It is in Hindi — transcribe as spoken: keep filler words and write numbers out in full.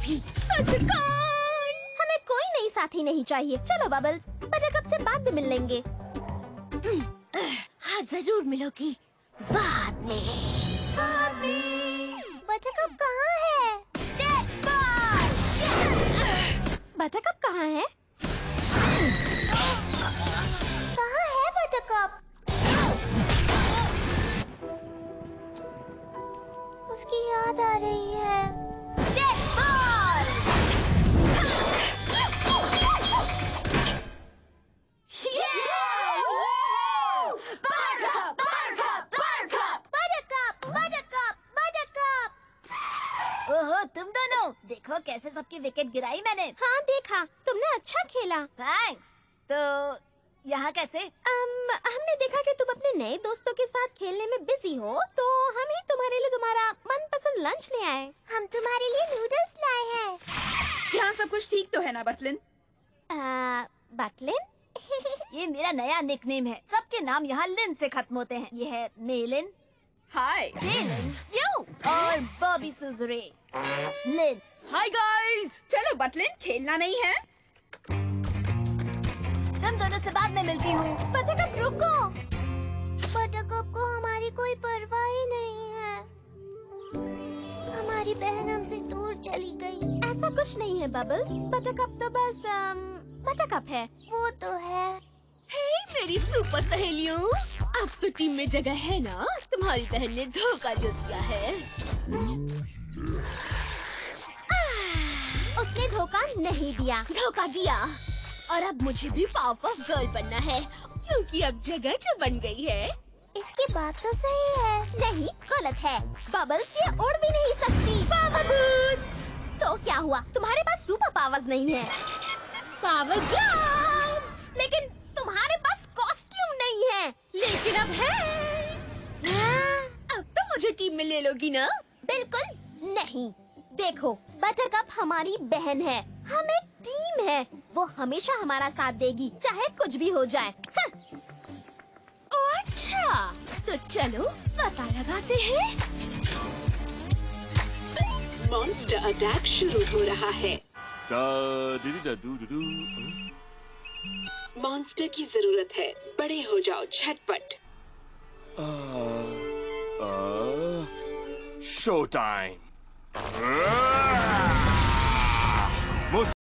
भी। हमें कोई नई साथी नहीं चाहिए। चलो बबल्स, बटरकप से बाद में मिल लेंगे। हाँ जरूर मिलोगी बाद में। बटरकप कहाँ है? बटरकप कहाँ है? कहाँ है बटरकप? उसकी याद आ रही है। ओहो तुम दोनों, देखो कैसे सबकी विकेट गिराई मैंने। हाँ देखा, तुमने अच्छा खेला। थैंक्स। तो यहाँ कैसे? um, हमने देखा कि तुम अपने नए दोस्तों के साथ खेलने में बिजी हो, तो हम ही तुम्हारे लिए तुम्हारा मनपसंद लंच ले आए। हम तुम्हारे लिए नूडल्स लाए हैं। यहाँ सब कुछ ठीक तो है ना बटलिन? बटलिन? ये मेरा नया निकनेम है। सबके नाम यहाँ लिन से खत्म होते हैं। ये है मेलिन, हाय जेलिन, यू और बॉबी सुजुरे। लिन। हाय गाइस, चलो बटलिन खेलना नहीं है? तुम दोनों से बाद में मिलती हूँ। बटरकप रुको। बटरकप को हमारी कोई परवाह ही नहीं है। हमारी बहन हमसे दूर चली गई। ऐसा कुछ नहीं है बबल्स, बटरकप तो बस बटरकप है। वो तो है। हे मेरी सुपर सहेलियों, अब तो टीम में जगह है ना? तुम्हारी बहन ने धोखा जो दिया है। उसने धोखा नहीं दिया। धोखा दिया। और अब मुझे भी पावरपफ गर्ल बनना है, क्योंकि अब जगह जो बन गई है। इसकी बात तो सही है। नहीं, गलत है। बबल्स ये उड़ भी नहीं सकती। Power boots. तो क्या हुआ? तुम्हारे पास सुपर पावर्स नहीं है। Power gloves. लेकिन तुम्हारे पास कॉस्ट्यूम नहीं है। लेकिन अब है। अब तो मुझे टीम में ले लोगी ना? बिल्कुल नहीं। देखो, बटरकप हमारी बहन है, हम एक टीम है। वो हमेशा हमारा साथ देगी, चाहे कुछ भी हो जाए। ओ अच्छा, तो चलो पता लगाते हैं। मॉन्स्टर अटैक शुरू हो रहा है। मॉन्स्टर की जरूरत है, बड़े हो जाओ झटपट। Show time.